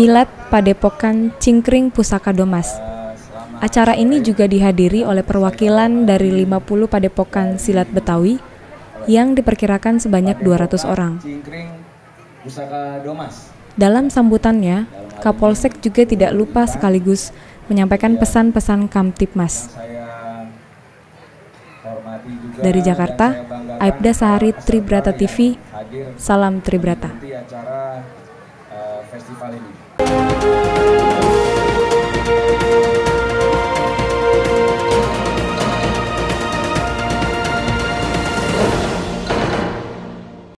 Milad Padepokan Cingkring Pusaka Domas. Acara ini juga dihadiri oleh perwakilan dari 50 padepokan silat Betawi yang diperkirakan sebanyak 200 orang. Dalam sambutannya, Kapolsek juga tidak lupa sekaligus menyampaikan pesan-pesan Kamtibmas. Dari Jakarta, Aibda Sahari, Tribrata TV, salam Tribrata. Festival ini.